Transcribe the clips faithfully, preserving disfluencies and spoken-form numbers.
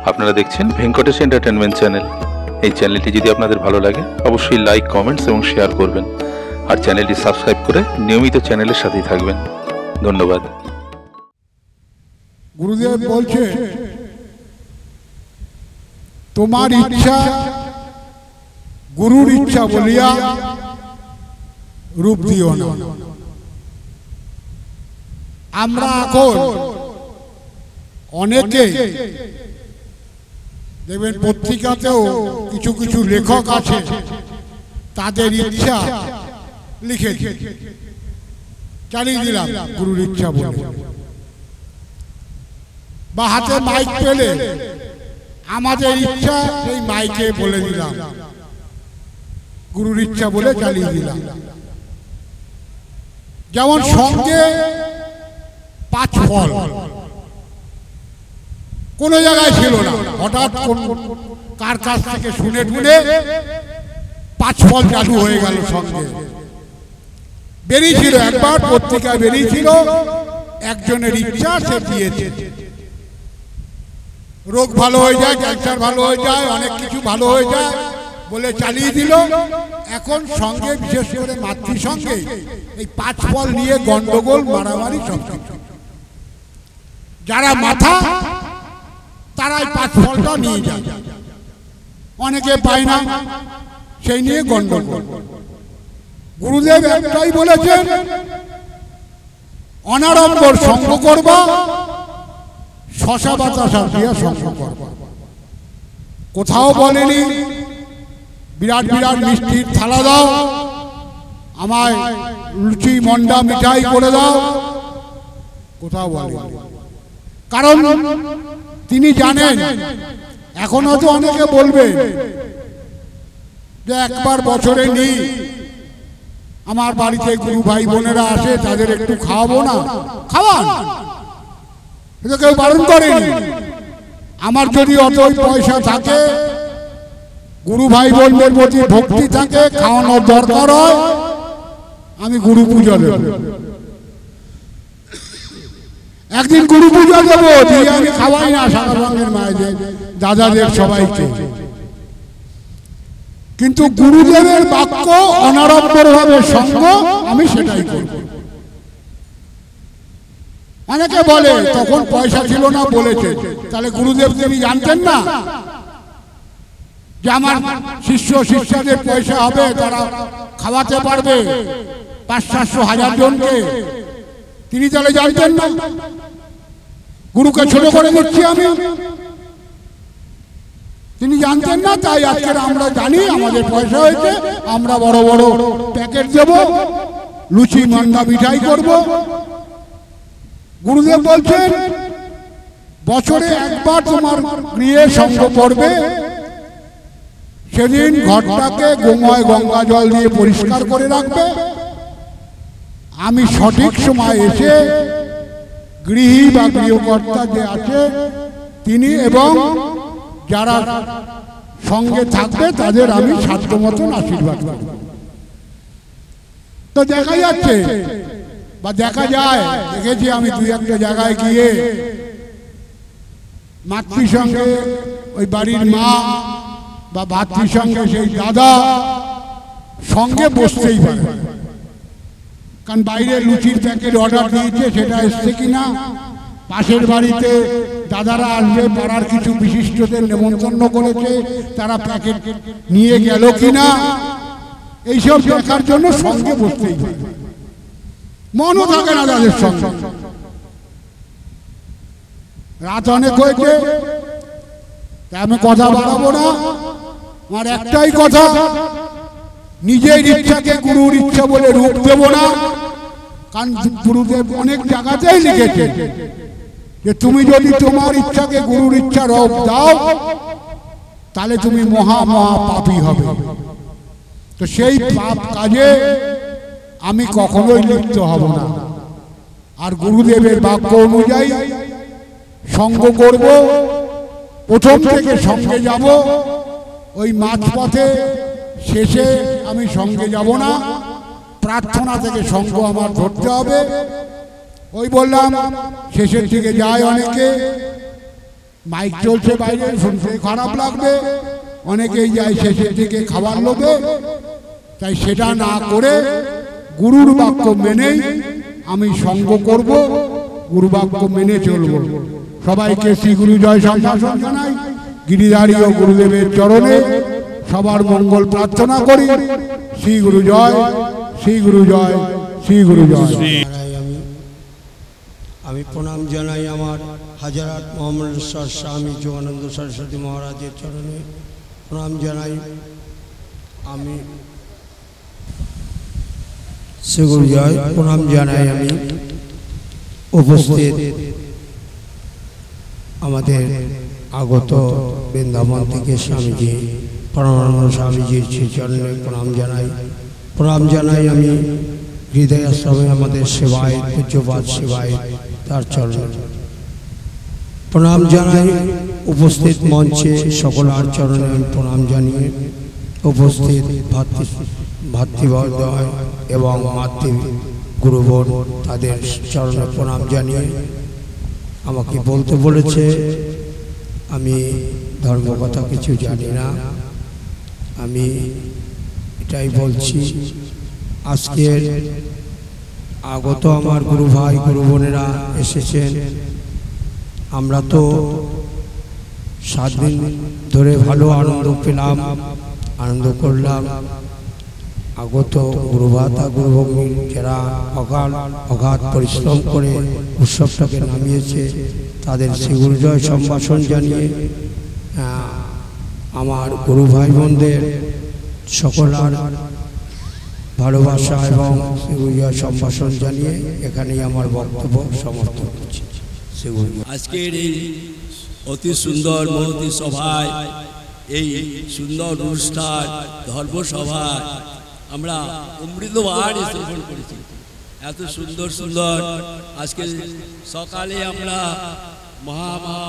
আপনারা দেখছেন Venkatesh entertainment channel. এই চ্যানেলটি যদি আপনাদের ভালো লাগে অবশ্যই লাইক, কমেন্টস এবং শেয়ার করবেন, আর চ্যানেলটি সাবস্ক্রাইব করে নিয়মিত চ্যানেলের সাথেই থাকবেন। ধন্যবাদ। গুরুদেব বলছে, তোমার ইচ্ছা গুরুর ইচ্ছা বলিয়া রূপ দিও না। আমরা এখন অনেকে দেখবেন পত্রিকাতেও কিছু কিছু লেখক আছে, তাদের ইচ্ছা লিখে চালিয়ে দিলাম গুরুর ইচ্ছা বলে, বা হাতে মাইক পেলে আমাদের ইচ্ছা সেই মাইকে বলে দিলাম গুরুর ইচ্ছা বলে চালিয়ে দিলাম। যেমন সঙ্গে পাঁচ ফল কোন জায়গায় ছিল না, হঠাৎ কার কাছ থেকে শুনে শুনে পাঁচ ফল চালু হয়ে গেল। সঙ্গে বেরিয়েছিল, একবার পত্রিকায় বেরিয়েছিল, একজনের ইচ্ছা সে দিয়েছে। রোগ ভালো হয়ে যায়, ক্যান্সার ভালো হয়ে যায়, অনেক কিছু ভালো হয়ে যায় বলে চালিয়ে দিল। এখন সঙ্গে বিশেষ করে মাতৃ সঙ্গে এই পাঁচ ফল নিয়ে গন্ডগোল, মারামারি সব। যারা মাথা তারাই পাঁচ ফলটা নিয়ে যায়, অনেকে পায় না, সেই নিয়ে গন্ডগোল। গুরুদেব একটাই বলেছেন, অনাড়ম্বর সঙ্গ করবা, শশা বাতাসা দিয়া সঙ্গ করবা। কোথাও বলেনি বিরাট বিরাট মিষ্টির থালা দাও, আমায় লুচি মন্ডা মিঠাই করে দাও, কোথাও বলে। কারণ তিনি জানেন, এখন হয়তো অনেকে বলবে যে একবার বছরে নি, আমার বাড়িতে গুরু ভাই বোনেরা আসে, তাদের একটু খাওয়াবো না, খাওয়ান, এটা কেউ বারণ করেনি। আমার যদি অতই পয়সা থাকে, গুরু ভাই বোনদের প্রতি ভক্তি থাকে, খাওয়ানোর দরকার হয়, আমি গুরু পূজা দেব। একদিন গুরু পূজা দেবো, দিয়ে আমি খাওয়াই না সারা রঙের মায়েদের, দাদাদের, সবাইকে। কিন্তু গুরুদেবের বাক্য অনাড়ম্বর ভাবে সঙ্গ, আমি সেটাই করব। অনেকে বলে তখন পয়সা ছিল না বলেছে, তাহলে গুরুদেব তিনি জানতেন না যে আমার শিষ্য শিষ্যদের পয়সা হবে, তারা খাওয়াতে পারবে পাঁচ সাতশো হাজার জনকে? তিনি তাহলে জানতেন না? গুরুকে ছোট করে দিচ্ছি আমি, তিনি জানতেন না? তাই আজকে আমরা জানি আমাদের পয়সা হয়েছে, আমরা বড় বড় প্যাকেট দেব, লুচি মন্ডা মিঠাই করব। গুরুদেব বলছেন, বছরে একবার তোমার গৃহে সঙ্গ পড়বে, সেদিন ঘরটাকে গোময় গঙ্গা জল দিয়ে পরিষ্কার করে রাখবে। আমি সঠিক সময় এসে গৃহী বা গৃহকর্তা যে আছে তিনি এবং যারা সঙ্গে থাকবে তাদের আমি সাধ্য মতন আশীর্বাদ করব। তো দেখা যাচ্ছে বা দেখা যায়, দেখেছি আমি দুই একটা জায়গায় গিয়ে, মাতৃ সঙ্গে ওই বাড়ির মা বা ভাতৃ সঙ্গে সেই দাদা সঙ্গে বসতেই পারে, কারণ বাইরে লুচির প্যাকেট অর্ডার দিয়েছে, সেটা এসছে কিনা, পাশের বাড়িতে দাদারা আসবে, পাড়ার কিছু বিশিষ্টদের নেমন্তন্ন করেছে, তারা প্যাকেট নিয়ে গেল কিনা, এইসব দেখার জন্য সঙ্গে বসতেই পারে। মনও থাকে না তাদের সঙ্গে। রাত অনেক হয়েছে, আমি কথা বাড়াবো না। আমার একটাই কথা, নিজের ইচ্ছাকে গুরুর ইচ্ছা বলে রূপ দেব না। কারণ গুরুদেব অনেক জায়গাতেই লিখেছে যে তুমি যদি তোমার ইচ্ছাকে গুরুর ইচ্ছা রূপ দাও, তাহলে তুমি মহা মহা পাপী হবে। তো সেই পাপ কাজে আমি কখনোই লিপ্ত হব না। আর গুরুদেবের বাক্য অনুযায়ী সঙ্গ করব, প্রথম থেকে সঙ্গে যাব, ওই মাঝপথে শেষে আমি সঙ্গে যাব না। প্রার্থনা থেকে সঙ্গ আমার ধরতে হবে। ওই বললাম শেষের দিকে যায় অনেকে, মাইক চলছে বাইরে, শুনতে খারাপ লাগবে, অনেকেই যায় শেষের দিকে খাবার লোভে। তাই সেটা না করে গুরুর বাক্য মেনেই আমি সঙ্গ করব, গুরু বাক্য মেনে চলব। সবাইকে শ্রী গুরু জয় সম্ভাষণ জানাই। গিরিধারী ও গুরুদেবের চরণে সবার মঙ্গল প্রার্থনা করি। শ্রী গুরু জয়, শ্রী গুরু জয়, শ্রী গুরু জয়। আমি আমি প্রণাম জানাই আমার হাজারাত মহামন্ডলেশ্বর স্বামী যোগানন্দ সরস্বতী মহারাজের চরণে প্রণাম জানাই। আমি শ্রী গুরু জয় প্রণাম জানাই। আমি উপস্থিত আমাদের আগত বৃন্দাবন থেকে স্বামীজি পরমানন্দ স্বামীজির শ্রী চরণে প্রণাম জানাই। প্রণাম জানাই আমি হৃদয় আশ্রমে আমাদের সেবায় পূজ্যপাদ সেবায় তার চরণে প্রণাম জানাই। উপস্থিত মঞ্চে সকলার চরণে আমি প্রণাম জানিয়ে উপস্থিত ভাতৃ ভাতৃবর্দয় এবং মাতৃ গুরুবর তাদের চরণে প্রণাম জানিয়ে আমাকে বলতে বলেছে। আমি ধর্মকথা কিছু জানি না, আমি এটাই বলছি। আজকের আগত আমার গুরু ভাই গুরু বোনেরা এসেছেন। আমরা তো সাত দিন ধরে ভালো আনন্দ পেলাম, আনন্দ করলাম। আগত গুরু ভাতা গুরু ভগ্নী যারা অকাল অগাধ পরিশ্রম করে উৎসবটাকে নামিয়েছে তাদের শ্রী গুরু জয় সম্ভাষণ জানিয়ে আমার গুরু ভাই বোনদের সকলার ভালোবাসা এবং শ্রী গুরু জয় সম্ভাষণ জানিয়ে এখানেই আমার বক্তব্য সমর্থন করছি। শ্রী গুরু আজকের এই অতি সুন্দর মহতি সভায়, এই সুন্দর অনুষ্ঠান ধর্মসভায় আমরা অমৃত বাণী শ্রবণ করেছি। এত সুন্দর সুন্দর আজকে সকালে আমরা মহা মহা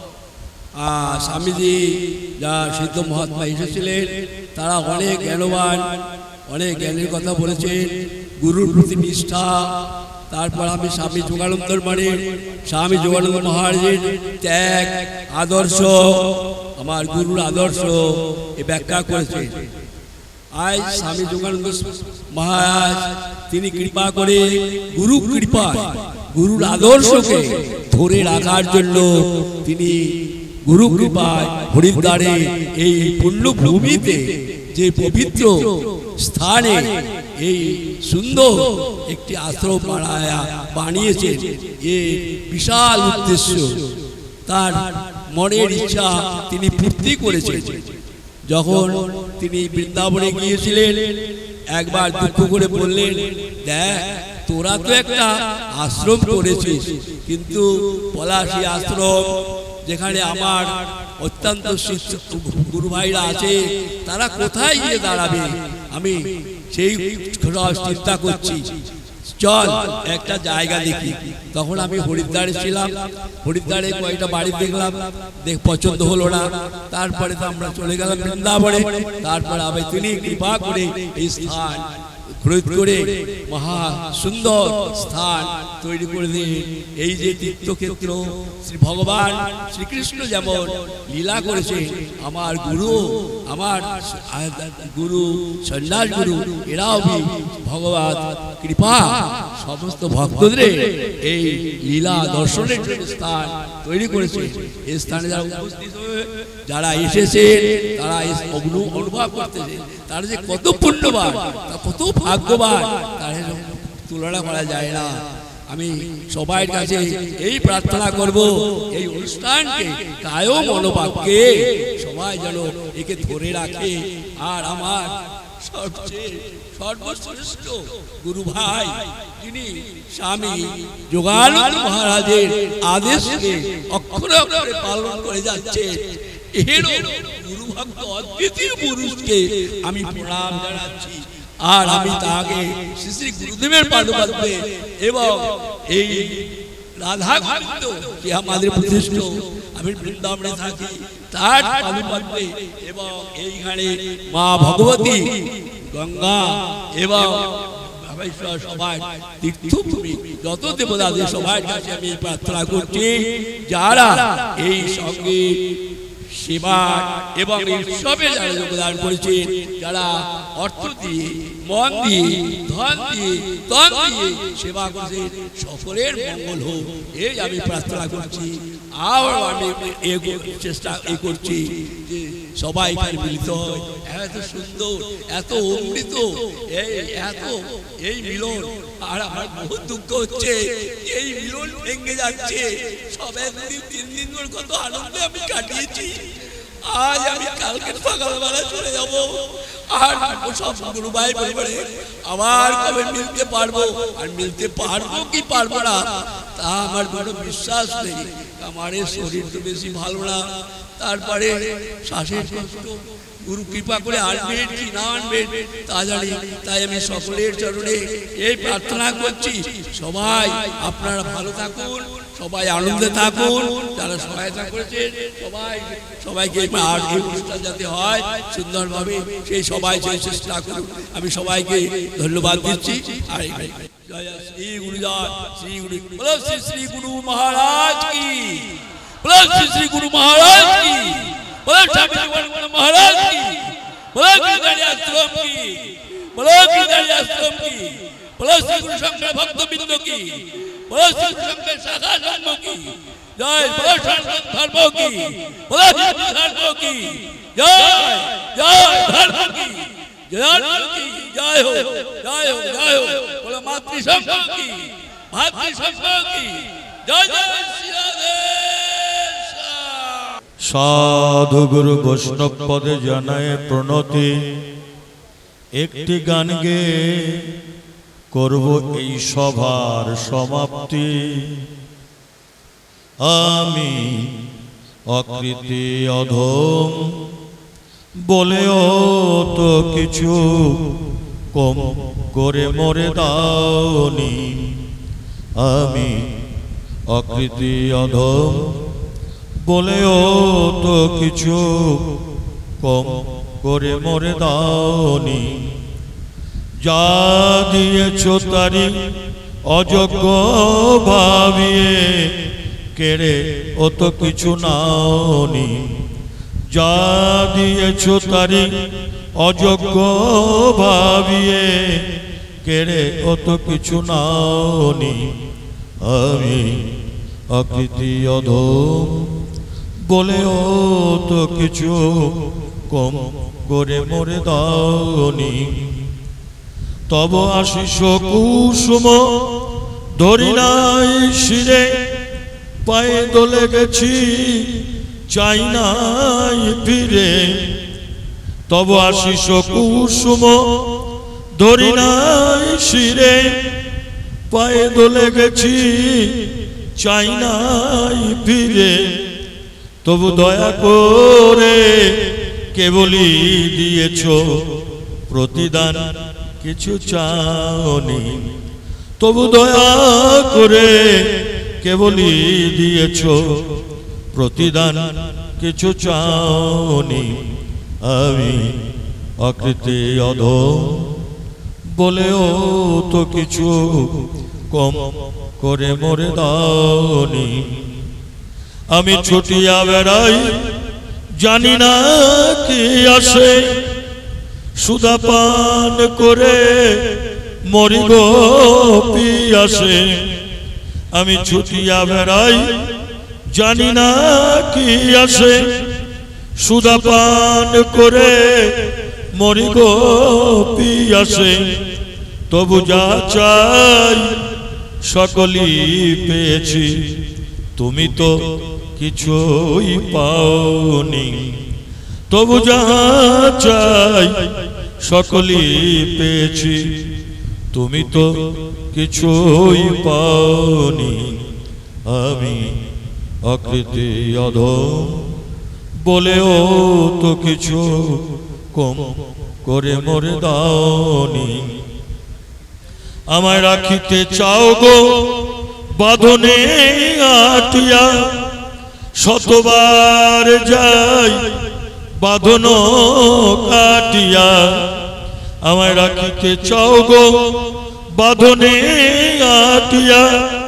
স্বামীজি যা সিদ্ধ মহাত্মা এসেছিলেন, তারা অনেক জ্ঞানবান, অনেক জ্ঞানের কথা বলেছেন, গুরুর প্রতি নিষ্ঠা। তারপর আমি স্বামী যোগানন্দর মানে স্বামী যোগানন্দ মহারাজের ত্যাগ আদর্শ, আমার গুরুর আদর্শ এ ব্যাখ্যা করেছেন। আজ স্বামী যোগানন্দ মহারাজ তিনি কৃপা করে গুরু কৃপায় গুরুর আদর্শকে ধরে রাখার জন্য তিনি গুরু কৃপায় হরিদ্বারে এই পুণ্যভূমিতে যে পবিত্র স্থানে এই সুন্দর একটি আশ্রম বানায়া বানিয়েছেন। এ বিশাল উদ্দেশ্য, তার মনের ইচ্ছা তিনি পূর্তি করেছেন। যখন তিনি বৃন্দাবনে গিয়েছিলেন একবার দুঃখ করে বললেন, দেখ তোরা তো একটা আশ্রম করেছিস, কিন্তু পলাশী আশ্রম যেখানে আমার অত্যন্ত গুরু ভাইরা আছে তারা কোথায় গিয়ে দাঁড়াবে, আমি সেই চিন্তা করছি, চল একটা জায়গা দেখি। তখন আমি হরিদ্বারে ছিলাম, হরিদ্বারে কয়েকটা বাড়ি দেখলাম, দেখ পছন্দ হলো না। তারপরে তো আমরা চলে গেলাম বৃন্দাবনে। তারপরে আবার তিনি কৃপা করে এই স্থান খরিদ করে মহা সুন্দর স্থান তৈরি করে দিন। এই যে তীর্থক্ষেত্র শ্রী ভগবান শ্রীকৃষ্ণ যেমন লীলা করেছে, আমার গুরু আমার গুরু সন্ন্যাস গুরু এরাও ভগবান কৃপা সমস্ত ভক্তদের এই লীলা দর্শনের জন্য স্থান তৈরি করেছে। এই স্থানে যারা উপস্থিত হয়ে যারা এসেছে তারা অনুভব করতেছে তারা যে কত পুণ্যবান, কত ভাগ্যবান, তার তুলনা করা যায় না। আমি সবার কাছে এই প্রার্থনা করব, এই অনুষ্ঠানকে কায়ম মনোভাবকে সবাই যেন একে ধরে রাখে। আর আমার সবচেয়ে সর্বশ্রেষ্ঠ গুরু ভাই যিনি স্বামী যোগানন্দ মহারাজের আদেশকে অক্ষরে অক্ষরে পালন করে যাচ্ছে, এর গুরু ভক্ত অদ্বিতীয় পুরুষকে আমি প্রণাম জানাচ্ছি। আর আমি তাকে শ্রী শ্রী গুরুদেবের পাদপদ্মে এবং এই রাধা গোবিন্দ কি আমাদের প্রতিষ্ঠ, আমি বৃন্দাবনে থাকি তার পাদপদ্মে এবং এইখানে মা ভগবতী গঙ্গা এবং রামেশ্বর সবাই তীর্থভূমি যত দেবতাদের সবার কাছে আমি প্রার্থনা করছি, যারা এই সঙ্গে সেবা এবং উৎসবে যারা যোগদান করেছেন, যারা অর্থ দিয়ে, মন দিয়ে, ধন দিয়ে, তন দিয়ে সেবা করেছেন, সকলের মঙ্গল হোক এই আমি প্রার্থনা করছি। আর আমি চেষ্টা এই করছি যে সবাই এখানে মিলিত হয়। এত সুন্দর, এত অমৃত, এই এত এই মিলন। আর আমার বহুত দুঃখ হচ্ছে এই মিলন ভেঙে যাচ্ছে। সব একদিন তিন দিন ধরে কত আনন্দে আমি কাটিয়েছি, আজ আমি কালকে সকালবেলা চলে যাব। আর সব গুরু ভাই পরিবারে আবার কবে মিলতে পারবো, আর মিলতে পারবো কি পারবো না তা আমার বড় বিশ্বাস নেই। আমার শরীর তো বেশি ভালো না, তারপরে শ্বাসের কষ্ট, গুরু কৃপা করে আনবেন কি না আনবেন তা জানি। তাই আমি সকলের চরণে এই প্রার্থনা করছি, সবাই আপনারা ভালো থাকুন, সবাই আনন্দে থাকুন। যারা সহায়তা করেছেন সবাই সবাইকে আর এই অনুষ্ঠান যাতে হয় সুন্দরভাবে, সেই সবাই সেই চেষ্টা করুন। আমি সবাইকে ধন্যবাদ দিচ্ছি। আর জয় শ্রী গুরু, জয় শ্রী গুরু, বলো শ্রী শ্রী গুরু মহারাজ কি, বলো শ্রী শ্রী গুরু মহারাজ কি, বলো স্বামী জীবনানন্দ মহারাজ কি, বলো গিরিধারী আশ্রম কি, বলো গিরিধারী আশ্রম কি, বলো শ্রী গুরু শঙ্কর ভক্তবৃন্দ কি, বলো শ্রী গুরু শঙ্কর শাখা ধর্ম কি, জয় বলো সনাতন ধর্ম কি, বলো হিন্দু ধর্ম কি, জয় জয় ধর্ম কি, জয় কি, জয় হো জয় হো জয় হো, বলো মাতৃসংঘ কি, ভাতৃসংঘ কি, জয় জয় শ্রী রাধে। সাধু গুরু বৈষ্ণব পদে জানায় প্রণতি। একটি গান গেয়ে করব এই সভার সমাপ্তি। আমি অকৃতি অধম বলেও তো কিছু কম করে মরে দাওনি। আমি অকৃতি অধম বলেও তো কিছু কম করে মরে দাওনি। যা দিয়েছ তারি অযোগ্য ভাবিয়ে কেড়ে ও তো কিছু নাওনি। যা দিয়েছ তারি অযোগ্য ভাবিয়ে কেড়ে ও তো কিছু নাওনি। আমি অকৃতি অধম বলেও তো কিছু কম করে মরে দাওনি। তব আশিস কুসুম ধরি নাই শিরে, পায়ে দলে গেছি চাই নাই ফিরে। তব আশিস কুসুম ধরি নাই শিরে, পায়ে দলে গেছি চাই নাই ফিরে। তবু দয়া করে কেবলই দিয়েছ প্রতিদান, কিছু চাওনি। তবু দয়া করে কেবলই দিয়েছ প্রতিদান, কিছু চাওনি। আমি অকৃতি অধম বলেও তো কিছু কম করে মরে দাওনি। আমি ছুটিয়া বেড়াই জানি না কি আসে, সুধা পান করে মরি গো পিয়াসে। আমি ছুটিয়া বেড়াই জানি না কি আসে, সুধা পান করে মরি গো পিয়াসে। তবু যা চাই সকলই পেয়েছি, তুমি তো কিছুই পাওনি। তবু যা চাই সকলই পেয়েছি, তুমি তো কিছুই পাওনি। আমি অকৃতি অধম বলেও তো কিছু কম করে মরে দাওনি। আমায় রাখিতে চাও গো বাঁধনে আটিয়া, শতবার যাই বাঁধন কাটিয়া। আমায় রাখিতে চাও গো বাঁধনে আটিয়া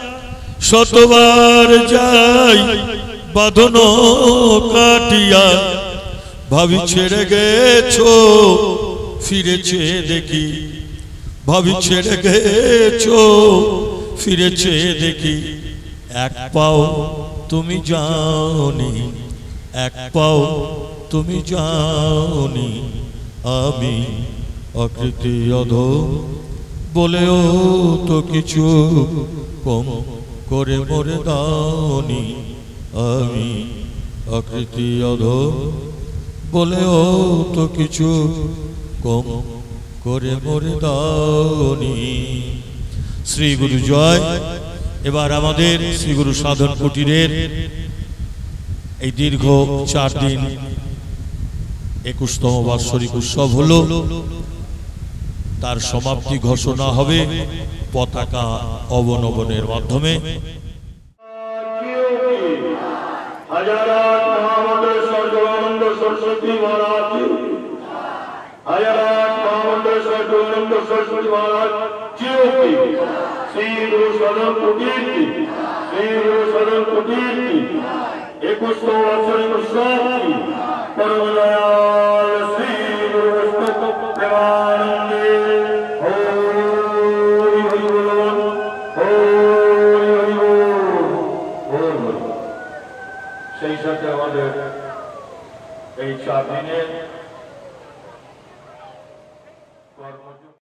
শতবার যাই বাঁধন কাটিয়া ভাবি ছেড়ে গেছো ফিরেছে দেখি ভাবি ছেড়ে গেছো ফিরেছে দেখি এক পাও তুমি যাওনি এক পাও তুমি যাওনি আমি অকৃতি অধম বলেও তো কিছু কম করে মরে দাওনি আমি অকৃতি অধম বলেও তো কিছু কম করে মরে দাওনি। শ্রী গুরু জয়। এবার আমাদের শ্রী গুরু সাধন কুটিরের এই দীর্ঘ চার দিন একুশতম বাৎসরিক উৎসব হলো, তার সমাপ্তি ঘোষণা হবে পতাকা অবনমনের মাধ্যমে। হাজারাত মহামন্ডল সর্বানন্দ সরস্বতী মহারাজ, হাজারাত মহামন্ডল সর্বানন্দ সরস্বতী মহারাজ চিরকি, শ্রী গুরু সাধন কুটির, শ্রী গুরু সাধন কুটির একুশতম বাৎসরিক উৎসব পরম দয়াল শ্রী গুরু বৈষ্ণব প্রেমানন্দে হরি হরি বলুন, হরি হরি বল। সেই সাথে আমাদের এই চার দিনের